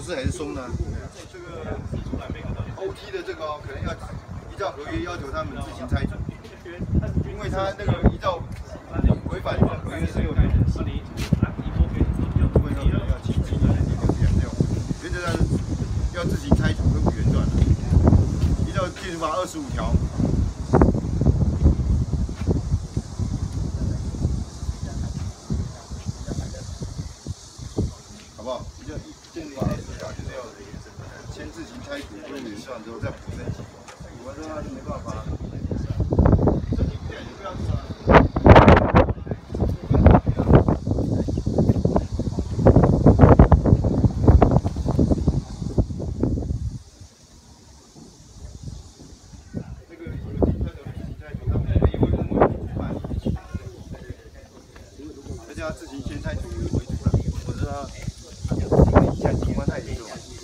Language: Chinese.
是还是松呢？这个 OT 的这个可能要依照合约要求他们自行拆除，因为他那个依照违反合约16年，部分要起诉原则上要自行拆除跟原断的，依照建筑法25条。 好不好？建筑法20条就是要先自行拆除，用原断之后再补申请，补完之后就没办法。申请不了就不要做了。这个有停车的自行拆除，他们也会跟我们办，而且要自行先拆除为主的，否则他影响景观太严重。